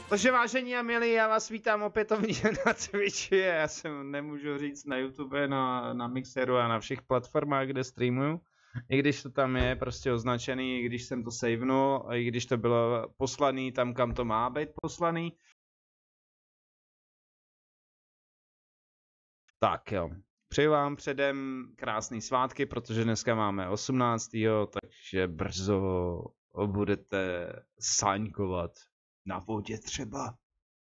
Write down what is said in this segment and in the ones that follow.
Takže vážení a milí, já vás vítám opětovně na Twitchi, já jsem nemůžu říct na YouTube, na Mixeru a na všech platformách, kde streamuju. I když to tam je prostě označený, i když jsem to savenul, i když to bylo poslaný tam, kam to má být poslaný. Tak jo, přeju vám předem krásný svátky, protože dneska máme 18. takže brzo budete sáňkovat na vodě třeba.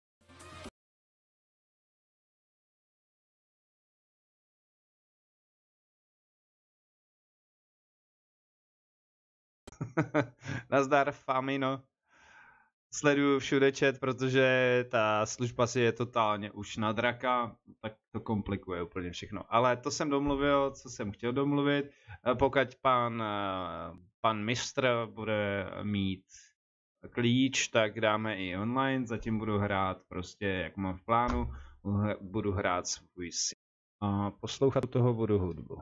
Nazdar, Famino. Sleduju všude chat, protože ta služba si je totálně už na draka, tak to komplikuje úplně všechno. Ale to jsem domluvil, co jsem chtěl domluvit. Pokud pan mistr bude mít klíč, tak dáme i online. Zatím budu hrát prostě, jak mám v plánu, budu hrát svůj sim. A poslouchat toho budu hudbu.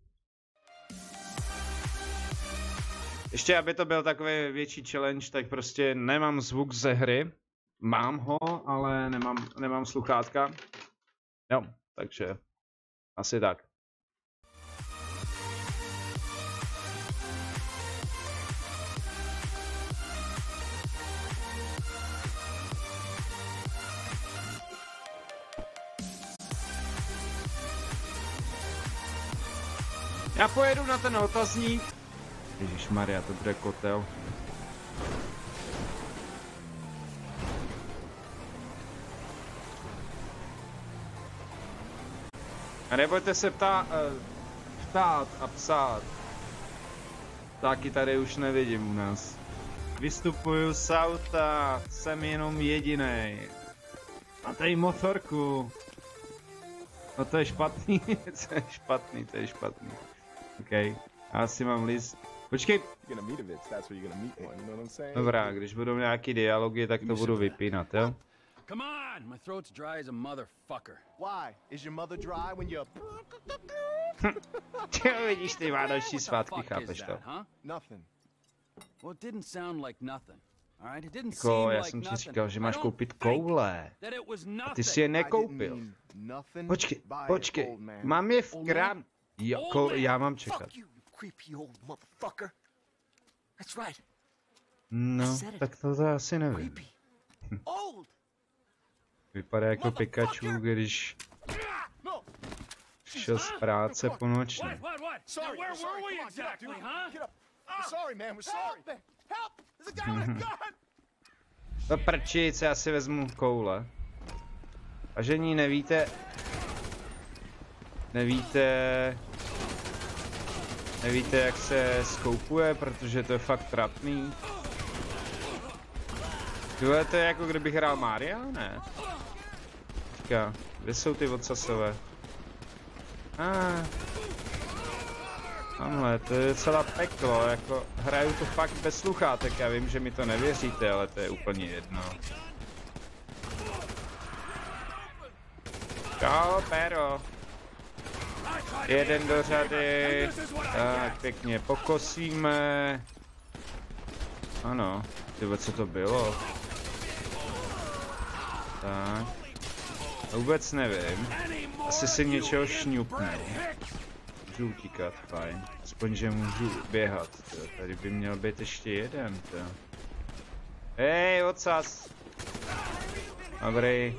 Ještě, aby to byl takový větší challenge, tak prostě nemám zvuk ze hry. Mám ho, ale nemám sluchátka. Jo, takže asi tak. Já pojedu na ten otazník. Ježišmarja, to bude kotel. A nebojte se ptát a psát. Taky tady už nevidím u nás. Vystupuju z auta, jsem jenom jedinej. A tady motorku. No to je špatný, to je špatný. OK, já si mám list. Počkej. Dobrá, když budou nějaký dialogy, tak to budu vypínat, jo? Come on, my throat's dry as a motherfucker. Why? Is your mother dry when you? Jo, vidíš, ty vánoční svátky, chápeš to? Nothing. Well, it didn't sound like nothing. All right, it didn't Jako, seem já like jsem ti nothing. říkal, že máš koupit koule. A ty si je nekoupil. Počkej, mám je v krám. Jo, já mám čekat. No, tak to asi nevím. Vypadá jako Pikachu, když šel z práce po nočně. To prčic, já si vezmu koule. A že ní nevíte, jak se skoupuje, protože to je fakt trapný. Tohle to je jako kdybych hrál Maria, ne? Říká, kde jsou ty odsasové? Tamhle, to je celá peklo, jako hraju to fakt bez sluchátek, já vím, že mi to nevěříte, ale to je úplně jedno. Čau, pero. Jeden do řady, tak pěkně pokosíme. Ano, tyhle, co to bylo? Tak. Vůbec nevím. Asi si něčeho šňupnu. Můžu utíkat, fajn. Aspoň, že můžu běhat. Tady by měl být ještě jeden. Hej, odsaz! Dobrý.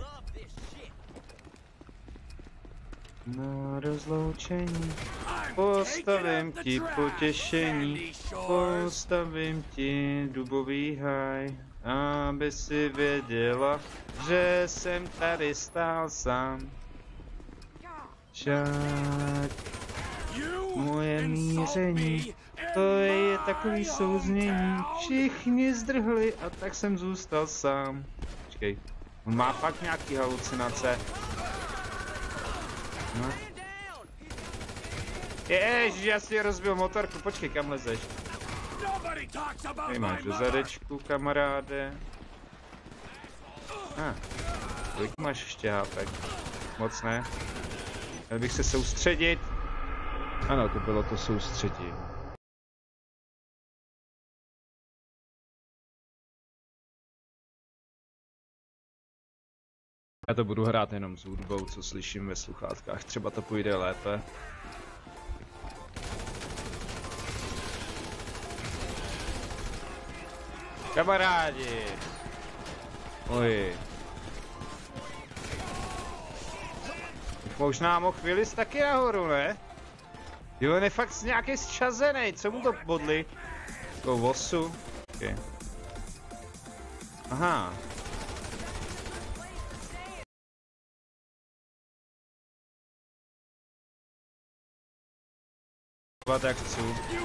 Na rozloučení postavím ti potěšení, postavím ti dubový háj, aby si věděla, že jsem tady stál sám. Však moje míření, to je takový souznění, všichni zdrhli a tak jsem zůstal sám. Počkej, on má fakt nějaký halucinace. No. Ježiš, já si rozbil motorku, počkej, kam lezeš? Tady máš do zadečku, kamaráde. Kolik máš ještě hápek? Moc ne? Měl bych se soustředit. Ano, to bylo to soustředění. Já to budu hrát jenom s hudbou, co slyším ve sluchátkách, třeba to půjde lépe. Kamarádi! Oj. Možná mohl Willis taky nahoru, ne? Jo, on je fakt nějaký zčazený, co mu to bodli? Jako vosu. Okay. Aha. Jak chci.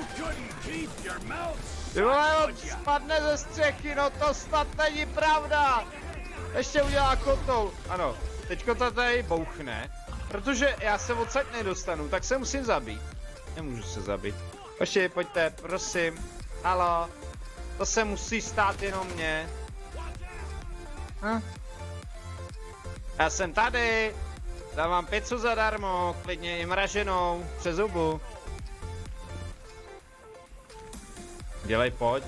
Ty vole, on spadne ze střechy, no to snad není pravda! Ještě udělá kotou. Ano, teďko to tady bouchne. Protože já se odsaď nedostanu, tak se musím zabít. Nemůžu se zabít. Hoši, pojďte, prosím. Halo. To se musí stát jenom mně. Hm? Já jsem tady. Dávám pizzu zadarmo, klidně i mraženou, přes zubu. Dělej, pojď.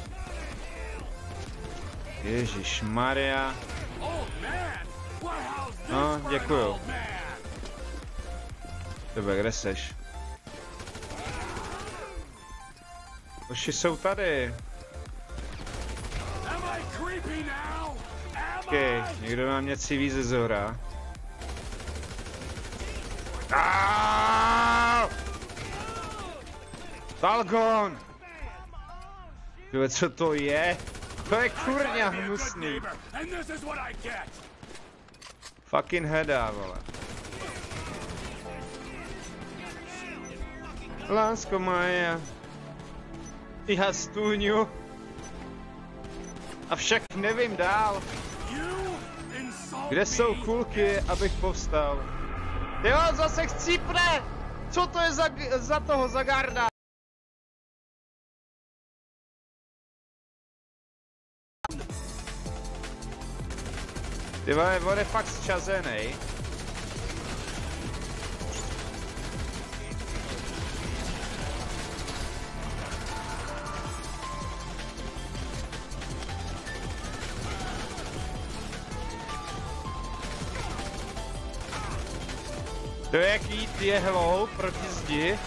Ježišmarja. No, děkuju. Tebe, kde seš? Hoši jsou tady. Okej, někdo na mě civí ze zhora. Falcon! Tyhle, co to je? To je kurňa hnusný. Fucking heda, vole. Lásko moje. Já stůňu. Avšak nevím dál. Kde jsou kulky, abych povstal? Jo, zase chcípne! Co to je za toho, za garda? Ty vole, on je fakt zčazenej. To je jak jít jehlou proti zdi.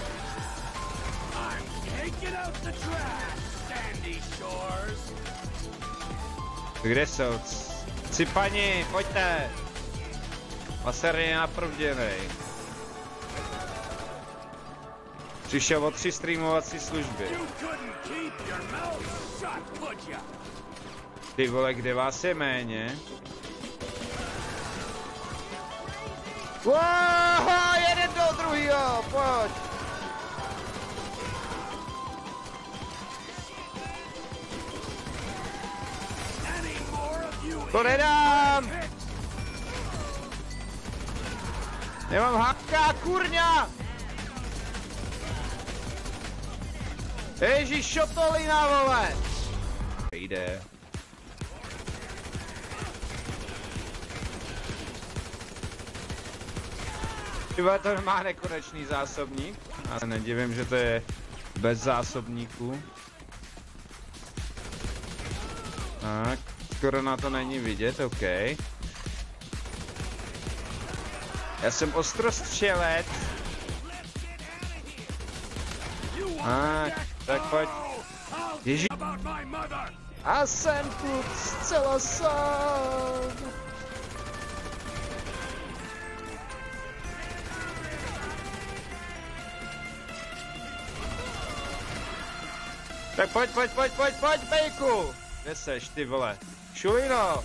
Kde jsou? Cipani, pojďte! Maserně naprvděnej. Přišel o 3 streamovací služby. Ty vole, kde vás je méně? Wow, jeden do druhýho, pojď! To nedám! Nemám haka, kurňa! Ježíš, šotolina, vole! Jde. Tyhle, to má nekonečný zásobník. Já se nedivím, že to je bez zásobníků. Tak, skoro na to není vidět, OK. Já jsem ostrostřelec. Tak pojď. Ježíš. A jsem tu zcela sám. Tak pojď, bejku! Kde seš, ty vole? Šulino!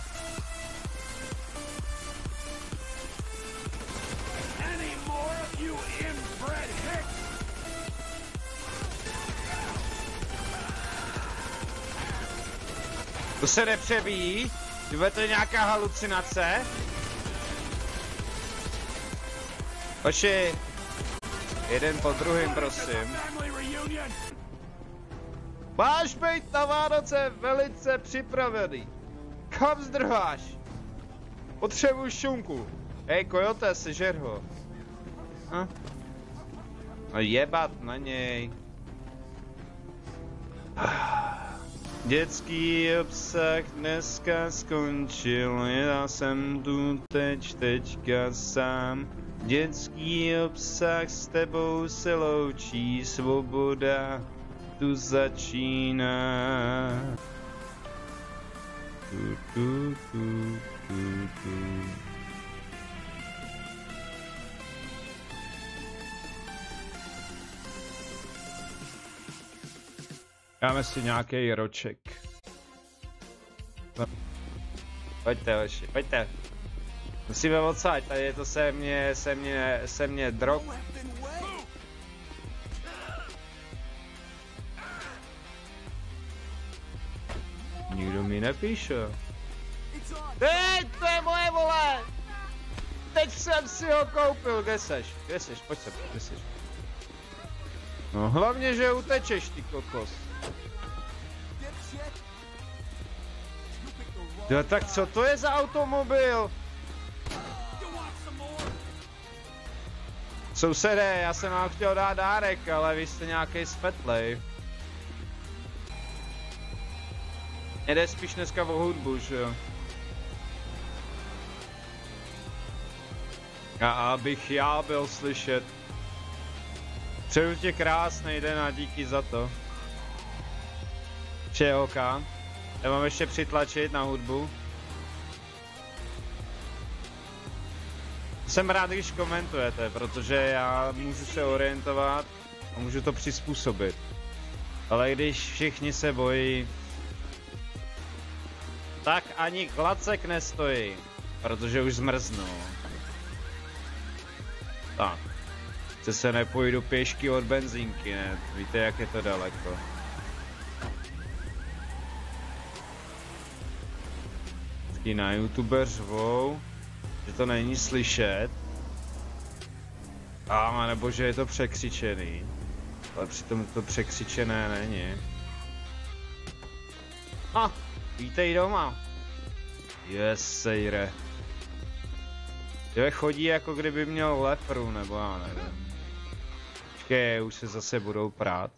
To se nepřebíjí? Tyhle, to je nějaká halucinace? Hoši, jeden po druhým, prosím. Máš být na Vánoce velice připravený. Kam zdrháš? Potřebuji šunku. Hej, kojote, sežer ho. No jebat na něj. Dětský obsah dneska skončil, já jsem tu teďka sám. Dětský obsah s tebou se loučí, svoboda tu začíná. Tu. Dáme si nějaký roček. Pojďte, hoši, pojďte. Musíme odsaď, tady je to se mě drog. Nikdo mi nepíše. To je moje, vole! Teď jsem si ho koupil, kde seš? Pojď sem, kde seš? No hlavně, že utečeš, ty kokos. Jo, tak co to je za automobil? Sousedé, já jsem vám chtěl dát dárek, ale vy jste nějaký svetlej. Jde spíš dneska o hudbu, že jo? A abych já byl slyšet. Přeju ti krásný den a díky za to. ČOK. Já mám ještě přitlačit na hudbu. Jsem rád, když komentujete, protože já můžu se orientovat a můžu to přizpůsobit. Ale když všichni se bojí, tak ani klacek nestojí, protože už zmrznou. Tak. Se nepojdu pěšky od benzínky, ne? Víte, jak je to daleko. Vždycky na YouTube řvou, že to není slyšet. A nebo že je to překřičený. Ale přitom to překřičené není. Vítej doma. Yes, sejre. Chodí jako kdyby měl lepru, nebo já nevím. Počkej, už se zase budou prát.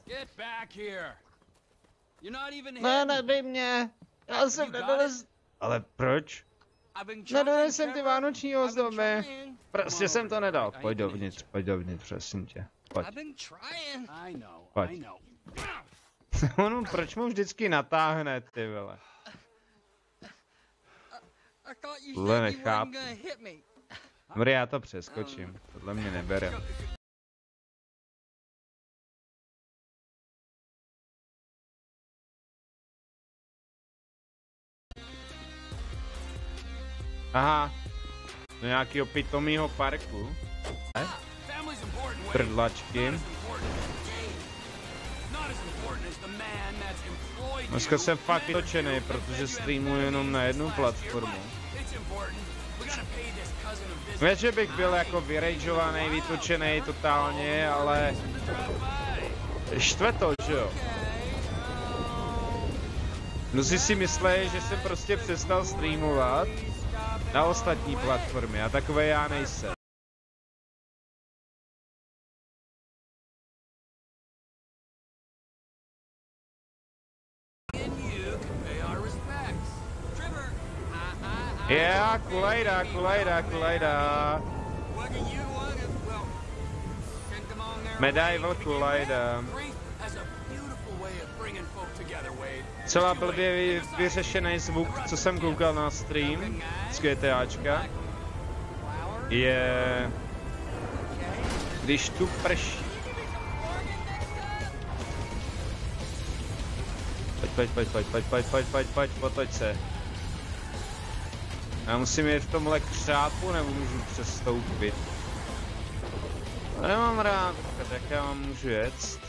Ne, nedej mě. Já jsem nedonez... Ale proč? Nedonesem ty vánoční ozdoby. Prostě jsem to nedal. Pojď dovnitř, prosím tě. Pojď. Pojď. Ono, proč mu vždycky natáhne, ty vole? Tohle nechápu. Dobrý, já to přeskočím. Tohle mě nebere. Aha. Do nějakého pitomýho parku. Prdlačky. Dneska jsem fakt vytočený, protože streamuji jenom na jednu platformu. Víš, že bych byl jako vyrageovaný, vytočený totálně, ale štve to, že jo? Mnozí si myslí, že jsem prostě přestal streamovat na ostatní platformy a takové já nejsem. Yeah, kulajda. Medieval kulajda. Celá blbě vyřešený zvuk, co jsem koukal na stream z GTAčka, je... když tu prší. Pojď se. Já musím jít v tomhle křápu, nebo můžu přestoupit? Nemám rád, tak já vám můžu jet.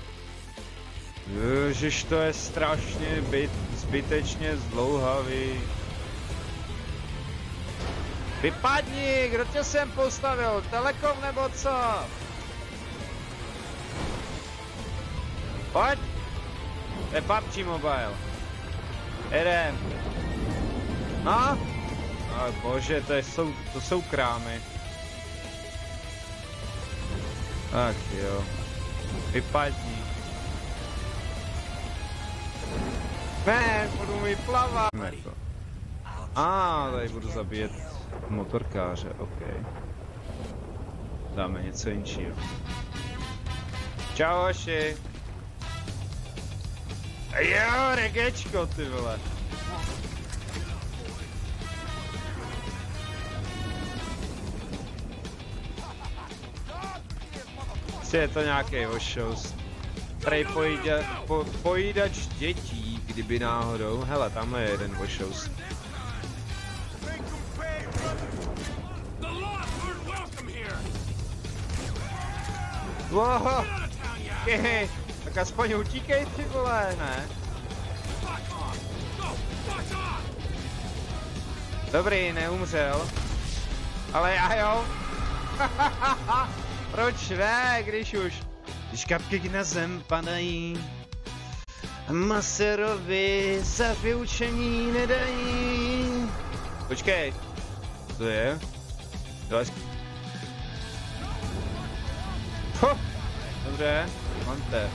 Ježiš, to je strašně zbytečně zdlouhavý. Vypadni, kdo tě sem postavil? Telekom nebo co? Pojď! To je PUBG Mobile. Jedem. No? Ale bože, to jsou krámy. Tak jo. Vypadni. Ne, budu mi plavat. Tady budu zabíjet motorkáře, OK. Dáme něco jinčího. Čau, hoši. Jo, regečko, ty vole. Je to nějaký ošoust. Prej pojídač dětí, kdyby náhodou. Hele, tamhle je jeden ošoust. Wow. Tak aspoň utíkej, ty vole, ne? Dobrý, neumřel. Ale já jo. Proč ne, když kapky na zem padají a Maserovi za vyučení nedají. Počkej, co to je? Dobře, máte.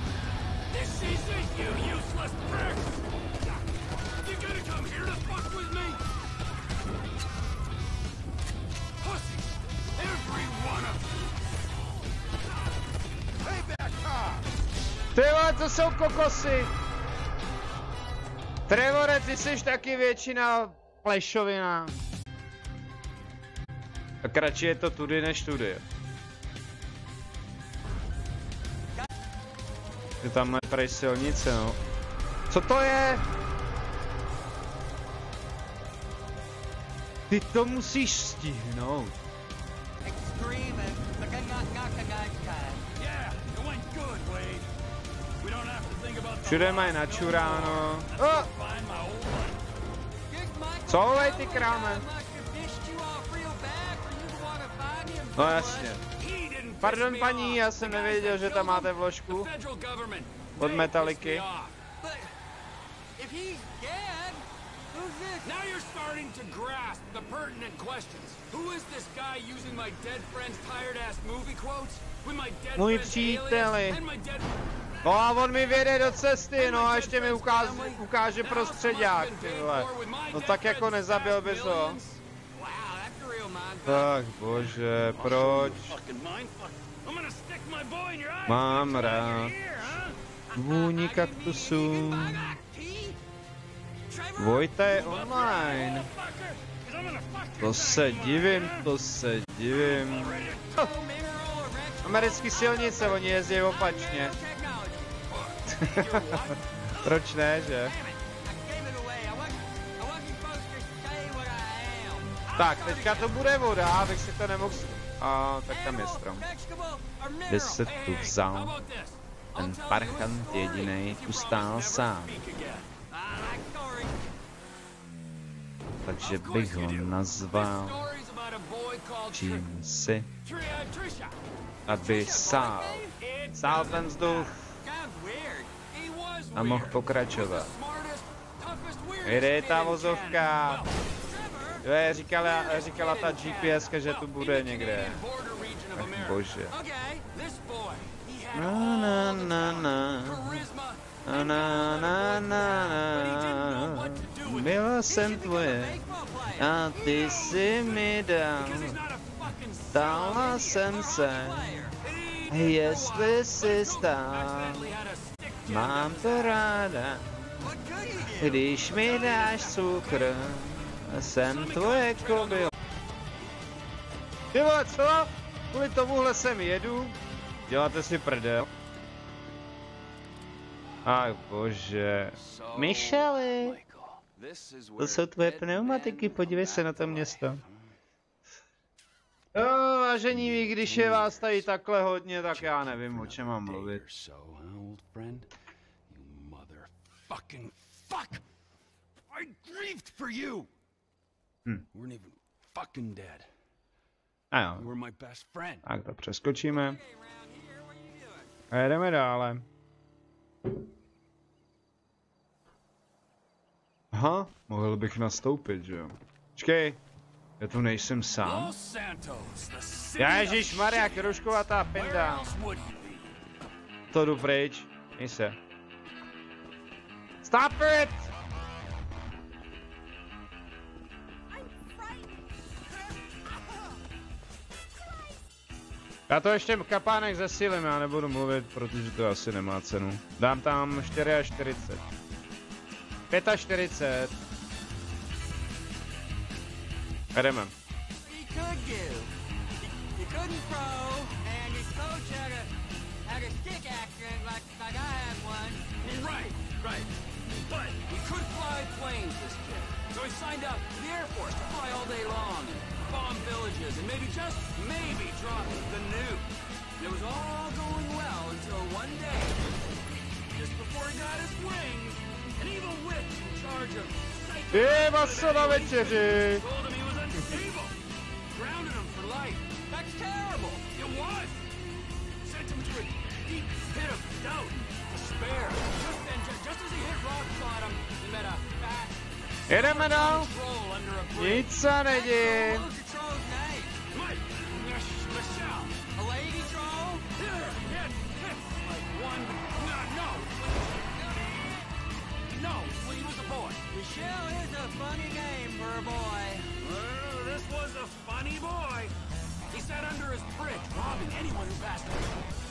Ty vole, to jsou kokosy! Trevore, ty jsi taky většina plešovina. Tak radši je to tudy než tudy. Je tam prej silnice, no. Co to je? Ty to musíš stihnout. Všude mají načuráno. Oh! Co volej ty kráme? No jasně. Pardon paní, já jsem nevěděl, že tam máte vložku od Metaliky. Now you're starting to grasp the pertinent questions. Who is this guy using my dead friend's tired-ass movie quotes? With my dead Můj friend's příteli. alias and my dead... No a on mi vyjede do cesty, no a ještě mi ukáže prostředák, ty vole. No tak jako nezabil bys ho. Tak bože, proč? Mám rád vůni kaktusů. Vojta je online. To se divím. Americký silnice, oni jezdí opačně. Proč ne, že? Tak, teďka to bude voda, abych si to nemohl... tak tam je strom. Kde se tu vzal? Ten parchant jedinej tu stál sám. Takže bych ho nazval čím si, aby sál ten vzduch a mohl pokračovat. Jde ta vozovka. Jo, říkala ta GPS, že tu bude někde. Ach bože. Byla jsem tvoje a ty si mi dal. Stala jsem se, jestli si stál. Mám to ráda, když mi dáš cukr. Jsem tvoje kobyla. Ty vole, co? Kvůli tomuhle sem jedu. Děláte si prdel. Ach bože. Michelle. To jsou tvoje pneumatiky, podívej se na to město. Jo, vážení, vy, když je vás tady takhle hodně, tak já nevím, o čem mám mluvit. A jo. Tak to přeskočíme. A jedeme dále. Aha, mohl bych nastoupit, že jo. Počkej, já tu nejsem sám. Ježišmarja, kružkovatá pinda. To jdu pryč, měj se. Stop it! Já to ještě kapánek zesílím, já nebudu mluvit, protože to asi nemá cenu. Dám tam 44. 45. A jdeme. He could do. He couldn't throw, and his coach had a stick accident like I had one. Right. But he could fly planes, this kid. So he signed up for the Air Force to fly all day long and bomb villages and maybe, just maybe, drop the nuke. And it was all going well until one day, just before he got his wings, an evil witch in charge of Co na večeři? told him he was unstable. Grounded him for life. That's terrible. It was. Sent him to a deep pit of doubt and despair. Just as he hit rock bottom, he met a fat Jedeme dál. troll under a bridge. Nic se neděje. What was the troll's name? Mike, Michelle. A lady troll? Here, he had tits like one. No, well, he was a boy. Michelle is a funny name for a boy. Well, this was a funny boy. He sat under his bridge, robbing anyone who passed him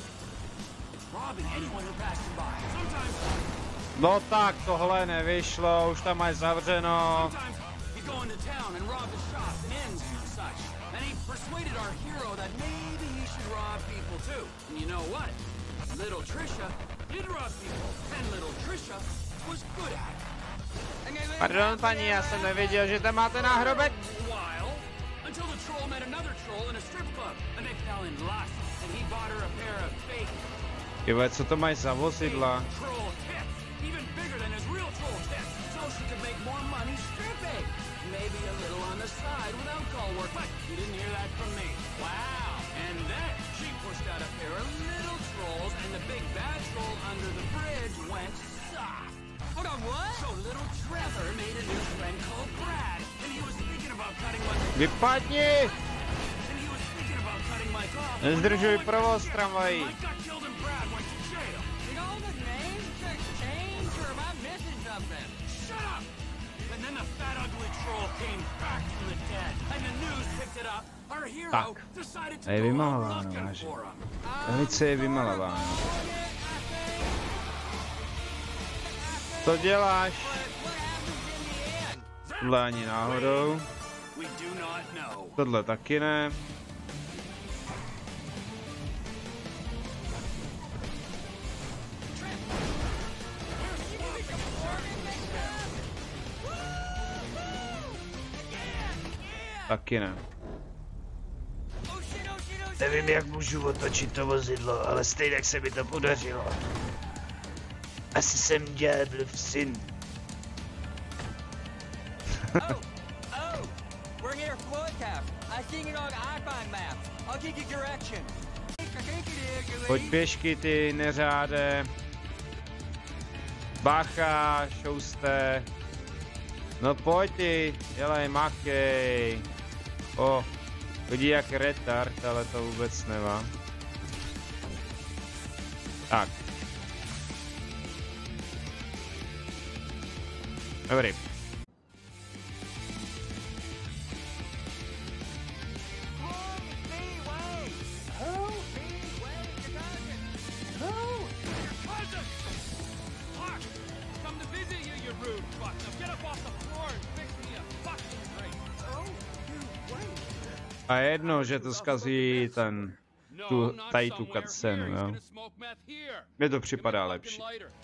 by. Sometimes No tak, tohle nevyšlo, už tam mají zavřeno. Sometimes he'd go into town and rob the shops and inns and such. And he persuaded our hero that maybe he should rob people too. And you know what? Little Trisha did rob people, and little Trisha was good at it. Pardon, paní, já jsem nevěděl, že tam máte náhrobek. While, until the troll met another troll in a strip club, and they fell in lust, and he bought her a pair of fake Tyhle, co to mají za vozidla? troll tits, even bigger than his real troll tits, so she could make more money stripping. Maybe a little on the side with alcohol work, but you didn't hear that from me. Wow. And then she pushed out a pair of little trolls, and the big bad troll under the bridge went soft. Hold on, what? So little Trevor made a new friend called Brad, and he was thinking about cutting my Vypadni! Nezdržuj provoz tramvají. Mike got killed and Brad went to jail. Did all the names just change, or am I missing something? Shut up! And then the fat ugly troll came back from the dead, and the news picked it up. Our hero Tak. decided to Je go out vymalováno, looking vážně. for him. Velice je vymalováno. Co děláš? Tohle ani náhodou. We do not know. Tohle taky ne. Taky ne. Nevím, jak můžu otočit to vozidlo, ale stejně se mi to podařilo. Asi jsem ďáblův syn. We're near Floydcap. I seen it on iFind maps. I'll give you direction. I think it is, Pojď pěšky, ty neřáde. Bacha, šouste. No pojď ty, dělej, makej. O, chodí jak retard, ale to vůbec nemá. Tak. Dobrý. A jedno, že to zkazí ten, tady tu cutscénu, jo. Mně to připadá lepší.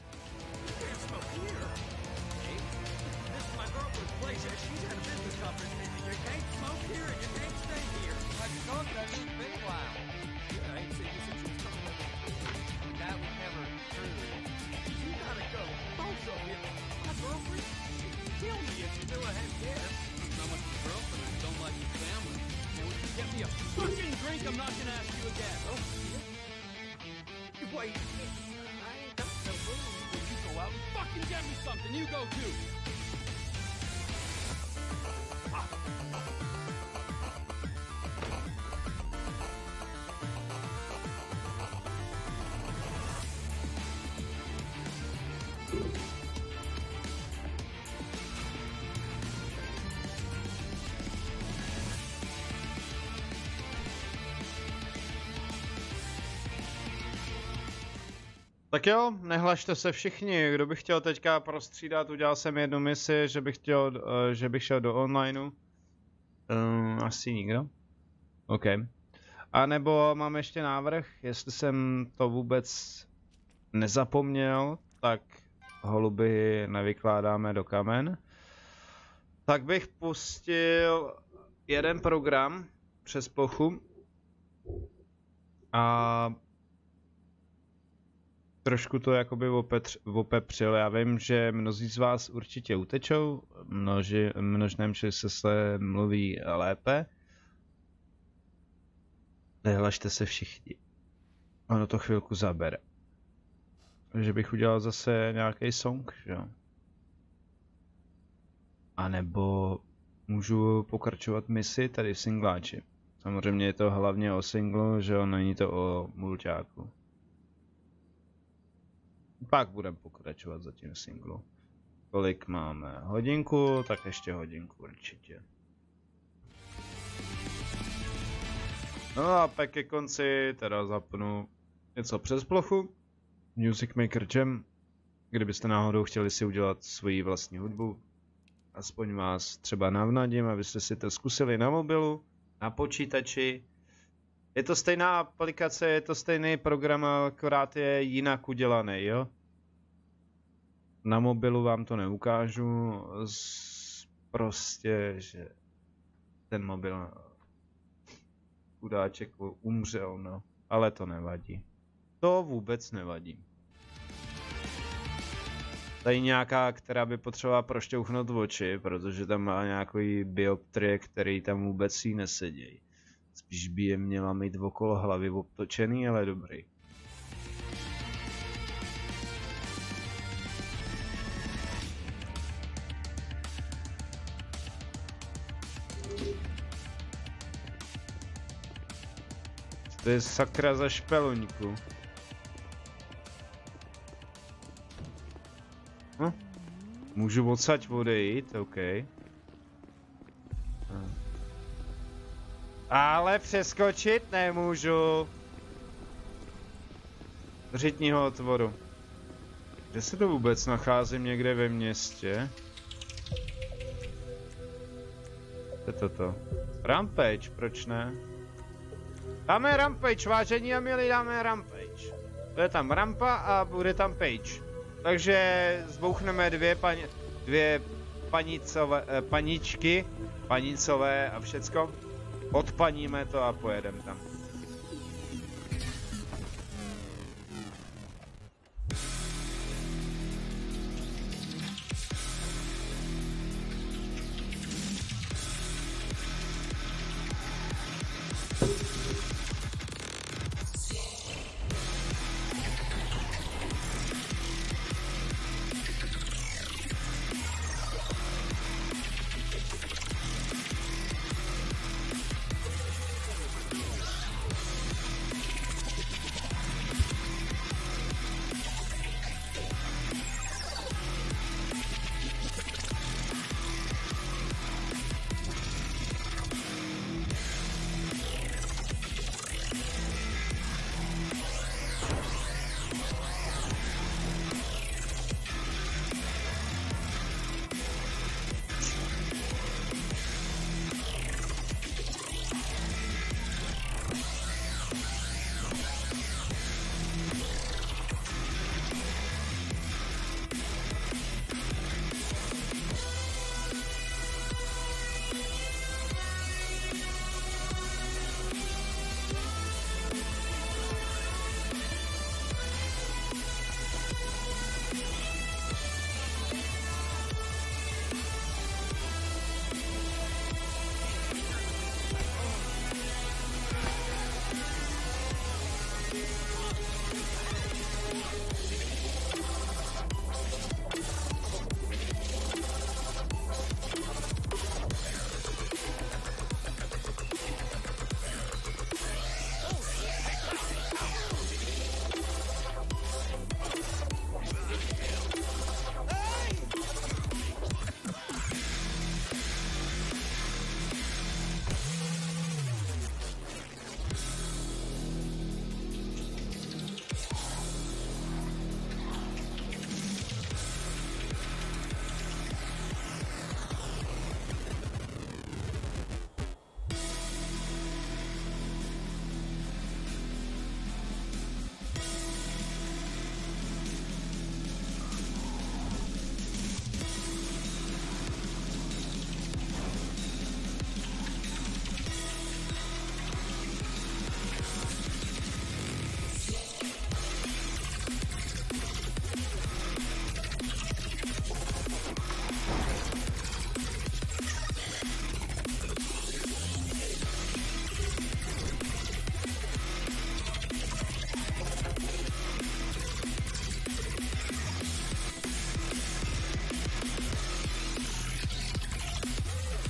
Fucking drink, I'm not gonna ask you again. Oh, wait. I ain't got no room. Well, you go out and fucking get me something. You go too. Tak jo, nehlašte se všichni, kdo by chtěl teďka prostřídat, udělal jsem jednu misi, že bych šel do onlineu. Asi nikdo. OK. A nebo mám ještě návrh, jestli jsem to vůbec nezapomněl, tak holuby nevykládáme do kamen. Tak bych pustil jeden program přes plochu a trošku to jakoby opepřil. Já vím, že mnozí z vás určitě utečou, množném čísle se mluví lépe. Nehlašte se všichni. Ono to chvilku zabere. Takže bych udělal zase nějaký song, že jo? A nebo můžu pokračovat misi tady v singláči. Samozřejmě je to hlavně o singlu, že jo, není to o mulťáku. Pak budeme pokračovat zatím v singlu. Kolik máme? Hodinku, tak ještě hodinku určitě. No a pak ke konci teda zapnu něco přes plochu. Music Maker Jam. Kdybyste náhodou chtěli si udělat svoji vlastní hudbu. Aspoň vás třeba navnadím, abyste si to zkusili na mobilu, na počítači. Je to stejná aplikace, je to stejný program, akorát je jinak udělaný, jo? Na mobilu vám to neukážu, prostě, že ten mobil chudáček umřel, no. Ale to nevadí. To vůbec nevadí. Tady nějaká, která by potřebovala prošťouchnout oči, protože tam má nějaký bioptrie, který tam vůbec jí nesedějí. Spíš by je měla mít okolo hlavy obtočený, ale dobrý. To je sakra za špeluňku. Hm? Můžu odsaď odejít, OK. Ale přeskočit nemůžu. Z řitního otvoru. Kde se to vůbec nacházím, někde ve městě? Co je toto? Rampage, proč ne? Dáme Rampage, vážení a milí, dáme Rampage. Bude tam rampa a bude tam page. Takže zbouchneme dvě panicové a všecko. Odpaníme to a pojedeme tam.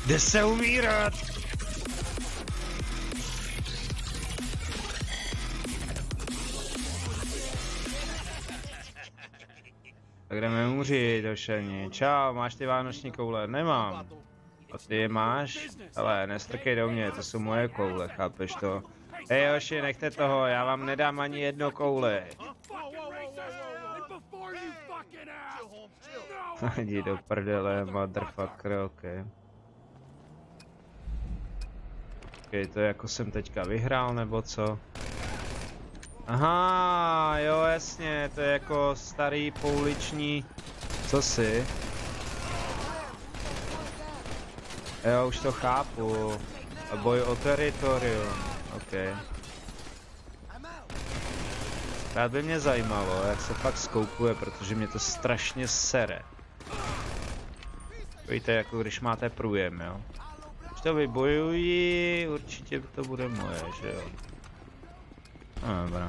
Jde se umírat! Tak jdeme umřít, došení. Čau, máš ty vánoční koule? Nemám. A ty je máš? Ale nestrkej do mě, to jsou moje koule, chápeš to? Hej Joši, nechte toho, já vám nedám ani jedno koule. Jdi do prdele, motherfucker, okej. Okej, to jako jsem teďka vyhrál, nebo co? Aha, jo jasně, to je jako starý pouliční... Co si? Jo, už to chápu. Boj o teritorium, okej. Rád by mě zajímalo, jak se fakt skoupuje, protože mě to strašně sere. Víte, jako když máte průjem, jo? Když to vybojují, určitě to bude moje, že jo? No, dobrá.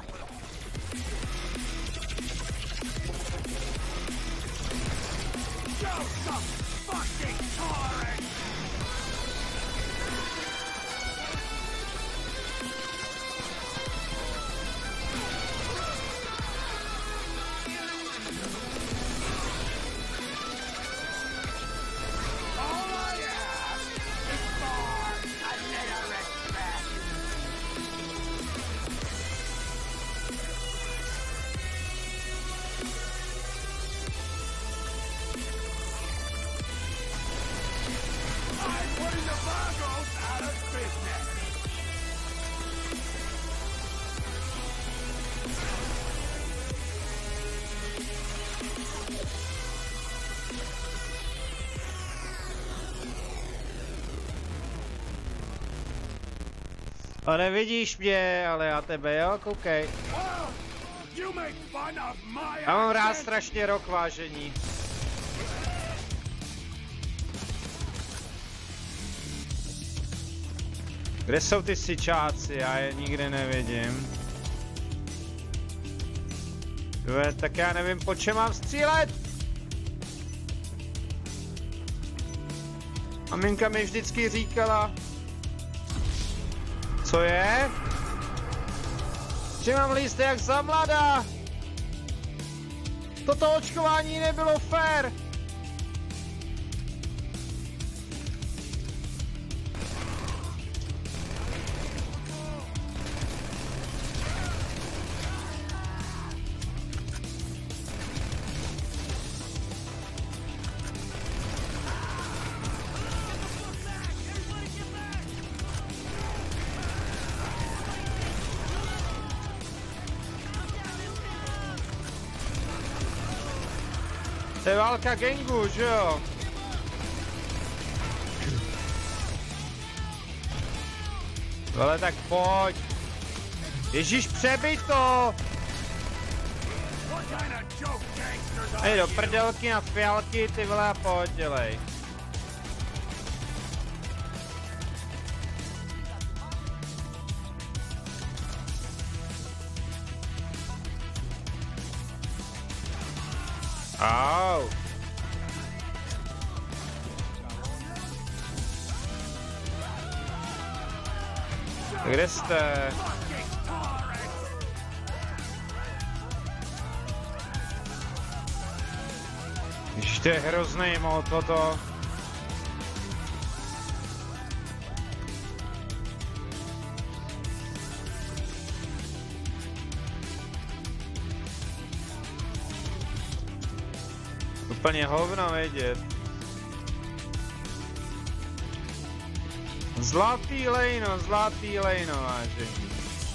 A nevidíš mě, ale já tebe, jo, koukej. Já mám rád strašně rock, vážení. Kde jsou ty sičáci? Já je nikdy nevidím. Tak já nevím, po čem mám střílet. Maminka mi vždycky říkala. Co je? Že mám líst jak za mladá. Toto očkování nebylo fér. To je válka gangu, že jo? Ale tak pojď. Ježíš, přebij to! Hej, do prdelky na fialky, ty vole, a pojď, dělej. Au. Kde jste? Ještě je hrozný mod toto. Úplně hovno vědět. Zlatý lejno, vážení.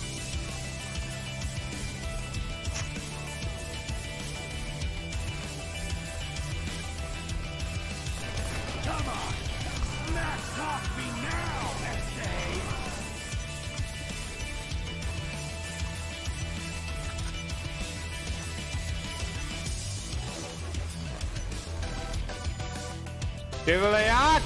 Ty vole, jak?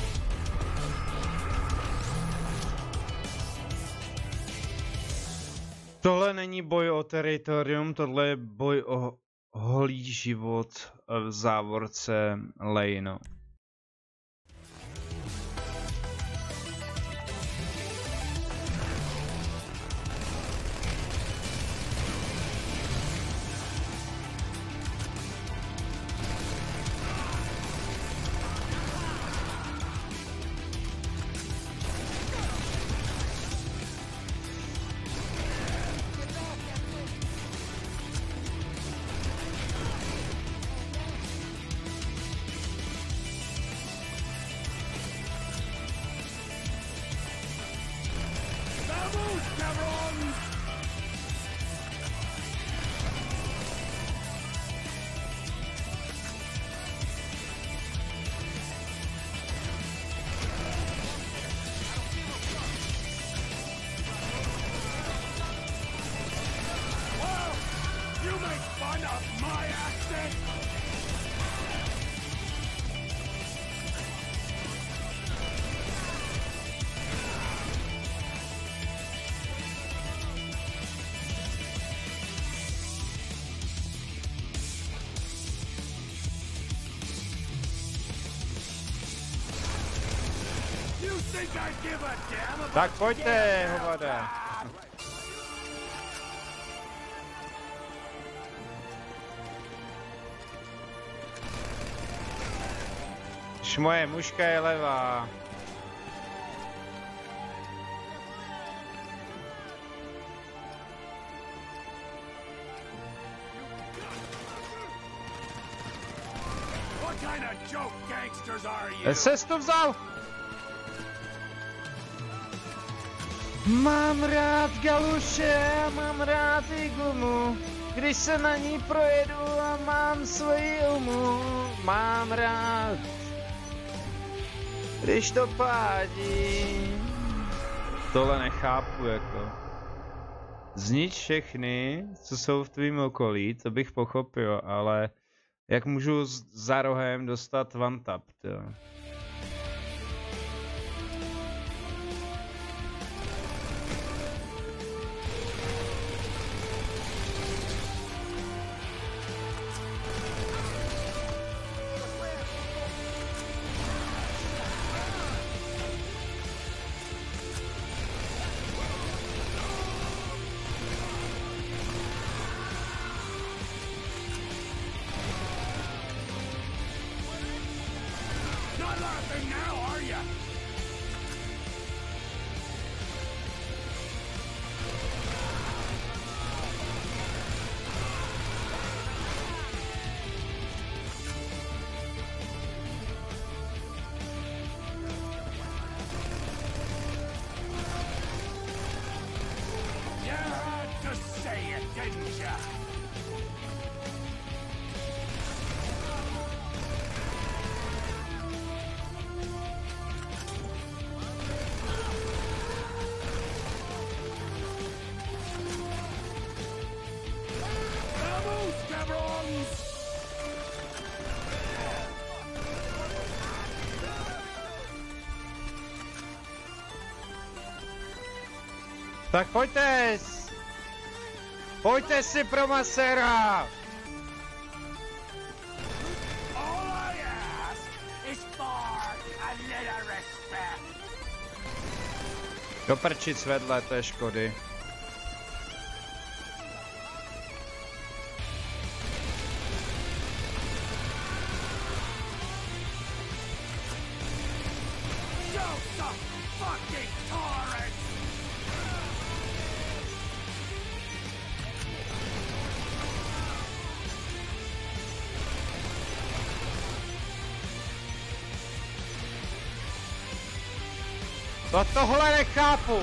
Tohle není boj o teritorium, tohle je boj o holý život v závorce lejno. Tak pojďte, hovada. Moje mužka je levá. Ses to vzal? Mám rád galuše a mám rád i gumu, když se na ní projedu a mám svoji umu. Mám rád, když to pádí. Tohle nechápu jako. Znič všechny, co jsou v tvým okolí, to bych pochopil, ale jak můžu za rohem dostat one tap, jo? Tak pojďte! Pojďte si pro maséra! Do prčic vedle té Škody. Tohle nechápu.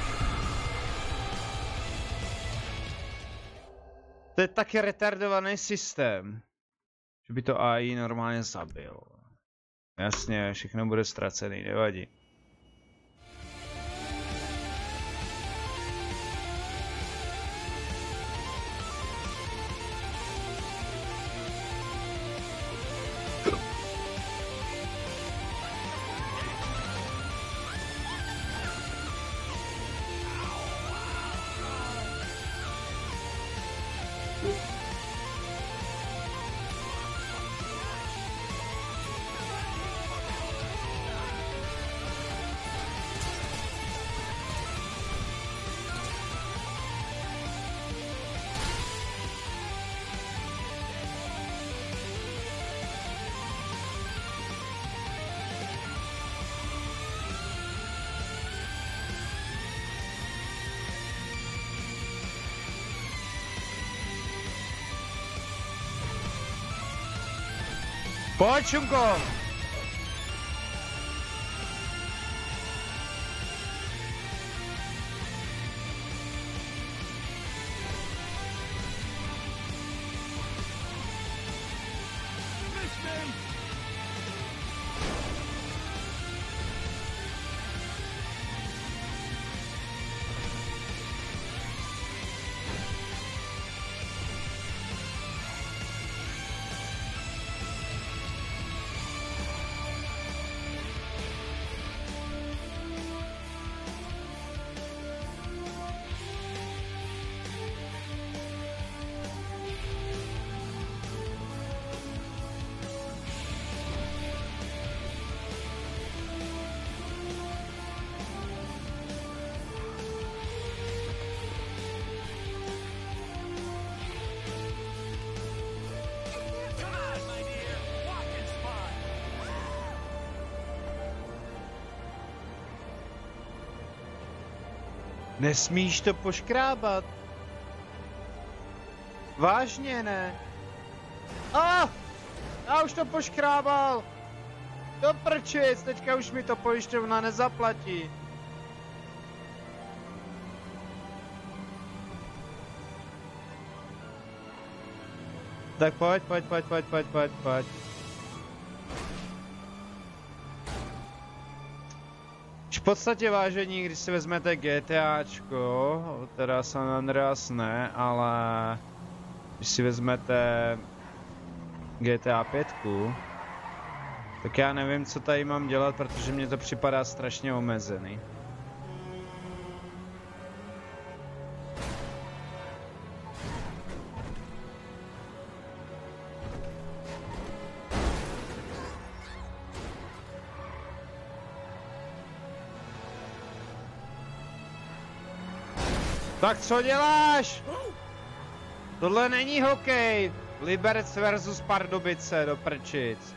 To je taky retardovaný systém, že by to AI normálně zabil. Jasně, všechno bude ztracený, nevadí. Pojď, Šunko! Nesmíš to poškrábat. Vážně ne. Já už to poškrábal. Do prčic, teďka už mi to pojišťovna nezaplatí. Tak pojď. V podstatě vážení, když si vezmete GTAčko, teda San Andreas ne, ale když si vezmete GTA 5, tak já nevím, co tady mám dělat, protože mně to připadá strašně omezený. Tak co děláš? Tohle není hokej. Liberec versus Pardubice, do prčic.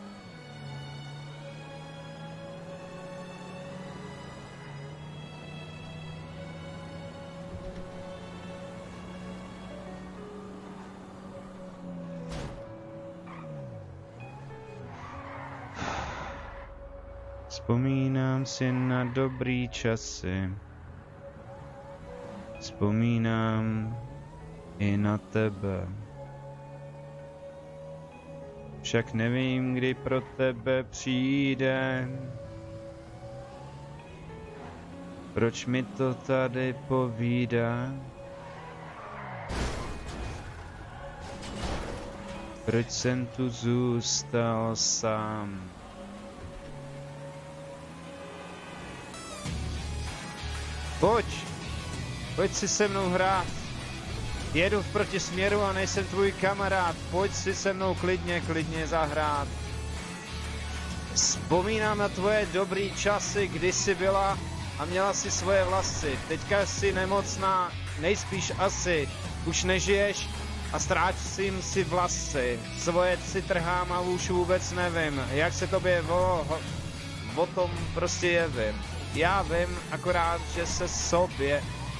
Vzpomínám si na dobrý časy. Vzpomínám i na tebe. Však nevím, kdy pro tebe přijde. Proč mi to tady povídá? Proč jsem tu zůstal sám? Pojď si se mnou hrát. Jedu v protisměru a nejsem tvůj kamarád. Pojď si se mnou klidně zahrát. Vzpomínám na tvoje dobrý časy, kdy jsi byla a měla si svoje vlasy. Teďka jsi nemocná, nejspíš asi. Už nežiješ a ztrácím si vlasy. Svoje si trhám a už vůbec nevím, jak se tobě o tom prostě jevím. Já vím akorát, že se sobě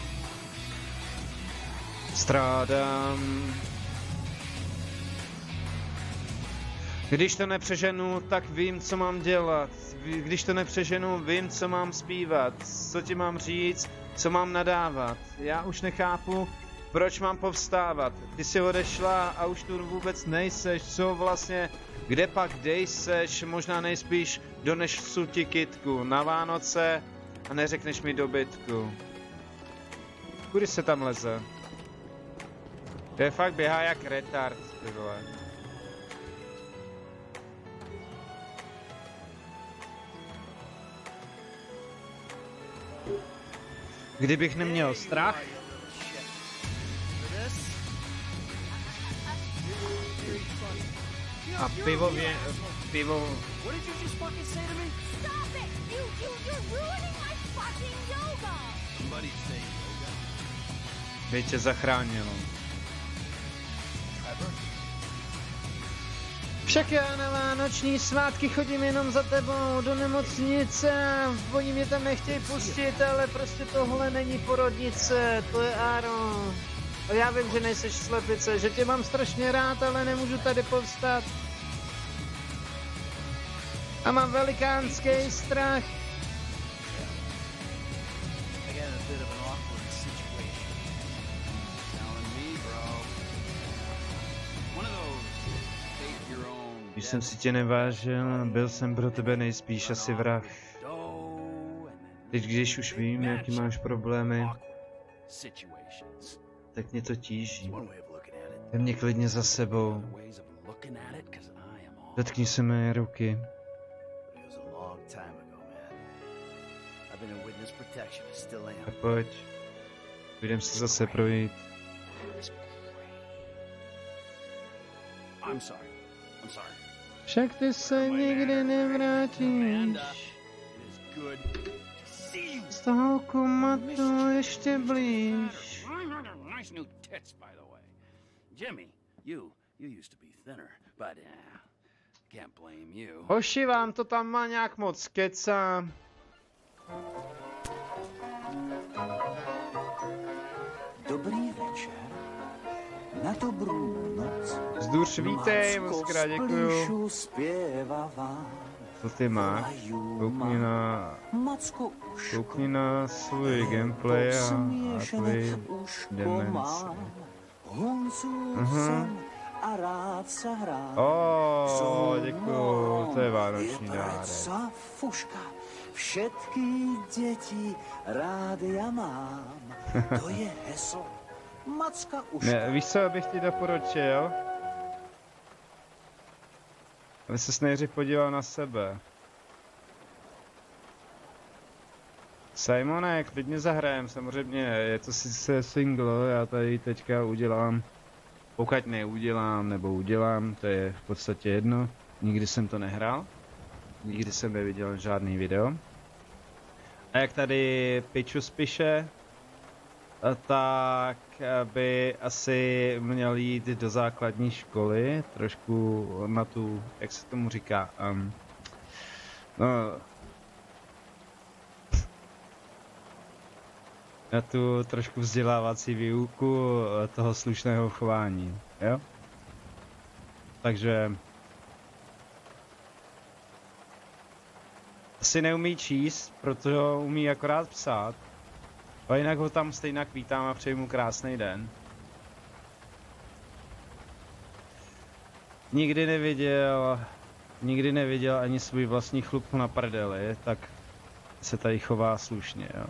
strádám. Když to nepřeženu, tak vím, co mám dělat. Když to nepřeženu, vím, co mám zpívat. Co ti mám říct, co mám nadávat. Já už nechápu, proč mám povstávat. Ty jsi odešla a už tu vůbec nejseš. Co vlastně, kde pak dejseš? Možná nejspíš donesu ti kytku na Vánoce a neřekneš mi dobytku. Kudy se tam leze? To je fakt běhá jak retard, ty vole. Kdybych neměl strach. A pivo. By tě zachránilo. Však já na vánoční svátky chodím jenom za tebou do nemocnice. Oni mě tam nechtějí pustit, ale prostě tohle není porodnice, to je Aaron. A já vím, že nejseš slepice, že tě mám strašně rád, ale nemůžu tady povstat. A mám velikánský strach. Když jsem si tě nevážil, byl jsem pro tebe nejspíš asi vrah. Teď když už vím, jaký máš problémy, tak mě to tíží. Vem mě klidně za sebou. Dotkni se mé ruky. A pojď. Půjdem se zase projít. Však ty se nikdy nevrátíš. Z toho komatu ještě blíž. Hoši, vám to tam má nějak moc kecá. Dobrý večer. Na dobrou noc. Zdůř, vítej, moc krát děkuju. Macko, zpěva vám. Co ty máš? Koukni na svůj gameplay a tvůj demenci. A rád se hrát. Děkuju, to je vánoční dárek. Fuška, všetky děti rád já mám. To je heslo. Macka už. Ne, víš co, abych ti doporučil? Aby ses nejdřív podíval na sebe. Simone, klidně zahrajem, samozřejmě, je to sice single, já tady teďka udělám, pokud neudělám, nebo udělám, to je v podstatě jedno, nikdy jsem to nehrál, nikdy jsem neviděl žádný video. A jak tady Pičus píše, tak by asi měl jít do základní školy, trošku na tu, jak se tomu říká, na tu trošku vzdělávací výuku toho slušného chování, jo? Takže asi neumí číst, protože ho umí akorát psát. A jinak ho tam stejně vítám a přeji mu krásný den. Nikdy neviděl ani svůj vlastní chlup na prdeli, tak se tady chová slušně, jo.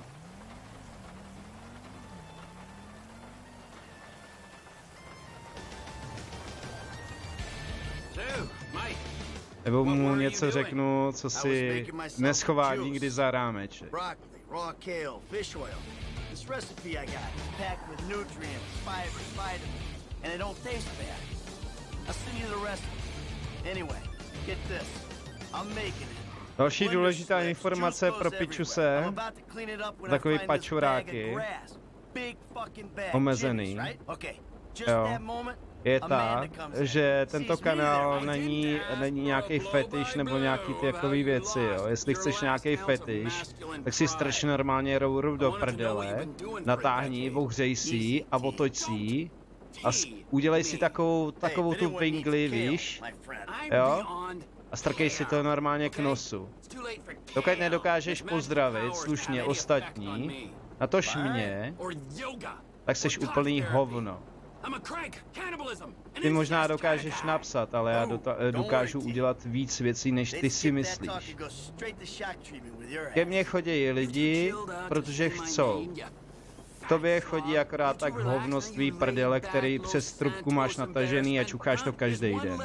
Nebo mu něco řeknu, co si neschová nikdy za rámeček. Raw kale, fish oil. This recipe I got is packed with nutrients, fibers, vitamins, and it don't taste bad. I'll send you the recipe. Anyway, get this. I'm making it. Další důležitá informace pro Pičuse, takový pačuráky, omezený, jo, je ta, že tento kanál není nějaký fetiš nebo nějaký ty jakový věci, jo. Jestli chceš nějaký fetiš, tak si strč normálně rouru do prdele, natáhni, ohřej si a otoč si a udělej si takovou tu vingli, víš, jo, a strkej si to normálně k nosu. Dokud nedokážeš pozdravit slušně ostatní, natož mě, tak seš úplný hovno. Ty možná dokážeš napsat, ale já dokážu udělat víc věcí, než ty si myslíš. Ke mně chodí lidi, protože chcou. K tobě chodí akorát tak hovnoství prdele, který přes trubku máš natažený a čucháš to každý den.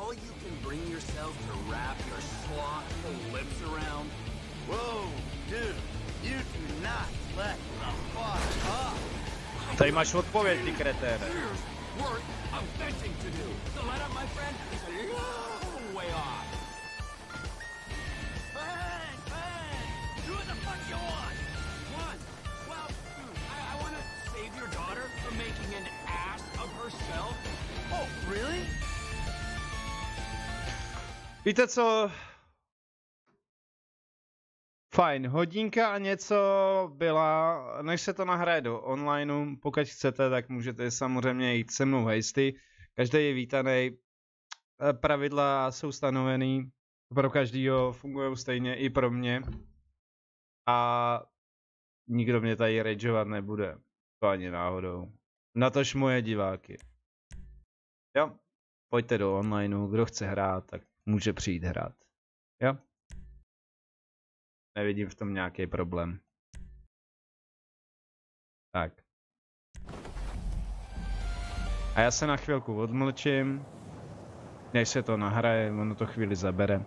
Tady máš odpověď, ty kreténe. Víte co? Fajn, hodinka a něco byla, než se to nahraje do onlineu, pokud chcete, tak můžete samozřejmě jít se mnou hejsty, každý je vítaný, pravidla jsou stanovený, pro každýho fungují stejně i pro mě a nikdo mě tady rageovat nebude, to ani náhodou, natož moje diváky. Jo, pojďte do onlineu, kdo chce hrát, tak může přijít hrát, jo. Nevidím v tom nějaký problém. Tak. A já se na chvilku odmlčím, než se to nahraje, ono to chvíli zabere.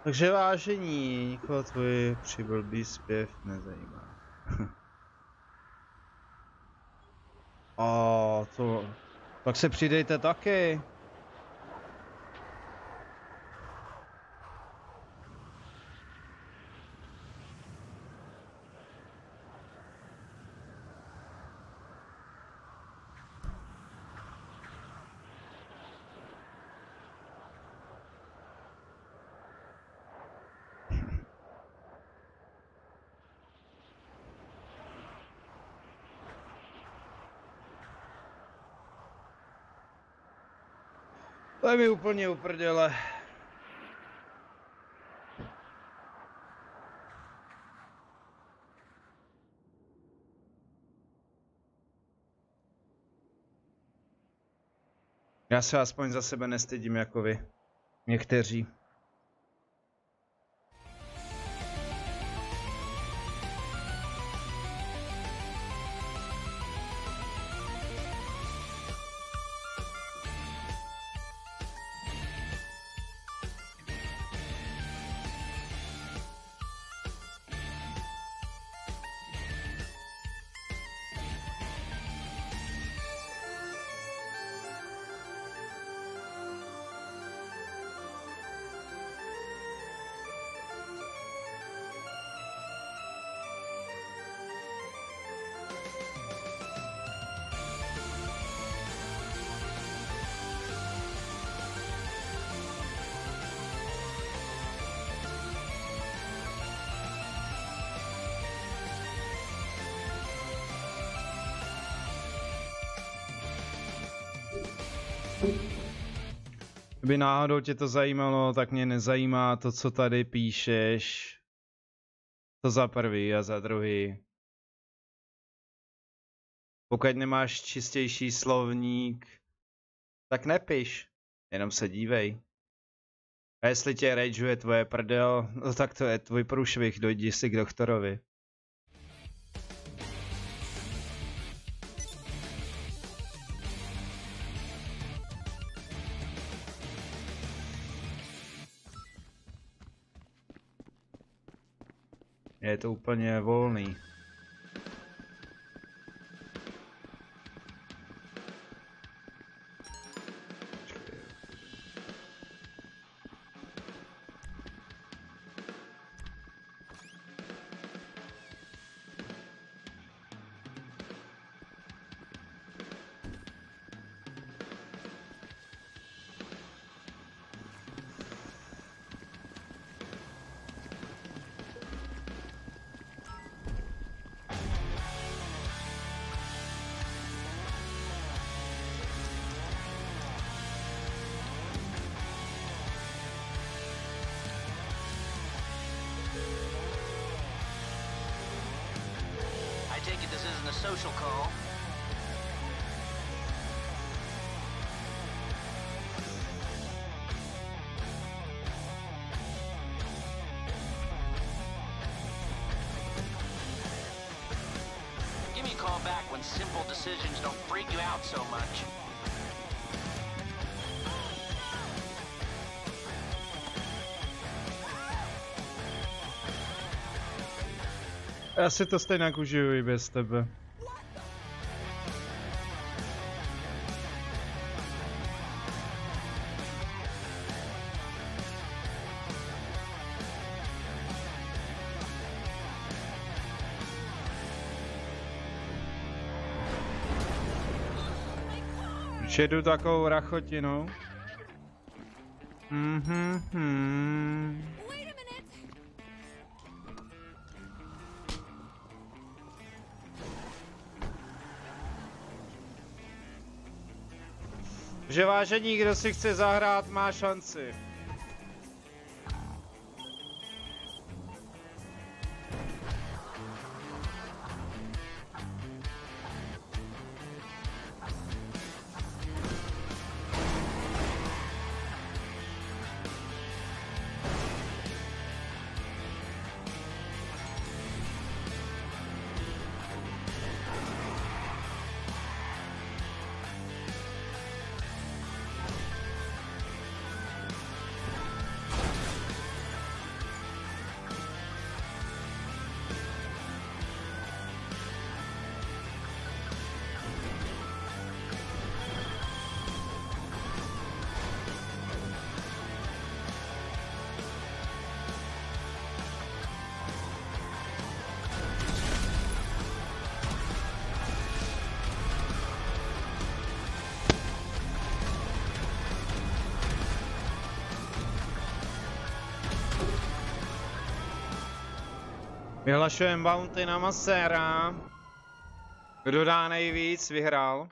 Takže vážení, nikoho tvůj přiblblý zpěv nezajímá. A to... Tak se přidejte taky. To je mi úplně uprdele. Já se aspoň za sebe nestydím jako vy. Někteří. Kdyby náhodou tě to zajímalo, tak mě nezajímá to, co tady píšeš. To za prvý a za druhý. Pokud nemáš čistější slovník, tak nepiš, jenom se dívej. A jestli tě rageuje tvoje prdel, no tak to je tvůj průšvih, dojdi si k doktorovi. Je to úplně volný. I take it this isn't a social call. Give me a call back when simple decisions don't freak you out so much. Já si to stejně užiju i bez tebe. Čedu takovou rachotinou. Že vážení, kdo si chce zahrát, má šanci. Vyhlašujeme bounty na maséra. Kdo dá nejvíc, vyhrál.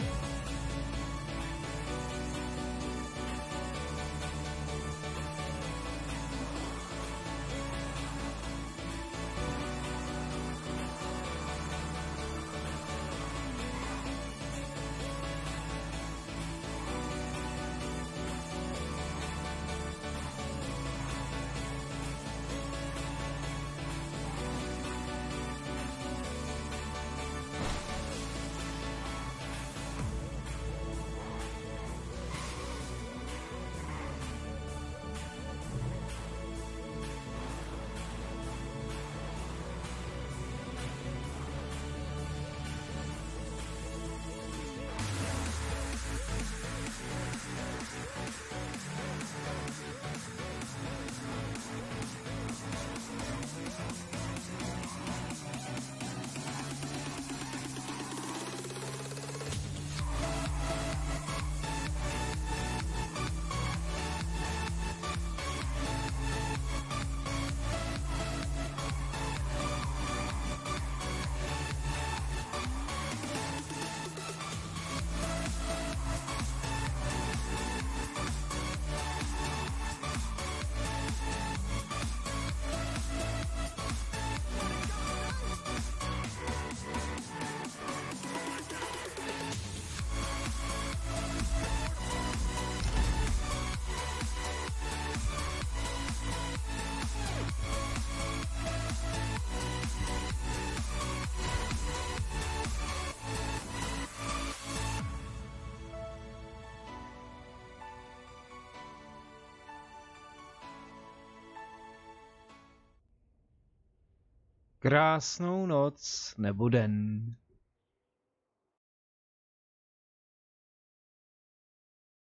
Krásnou noc nebo den.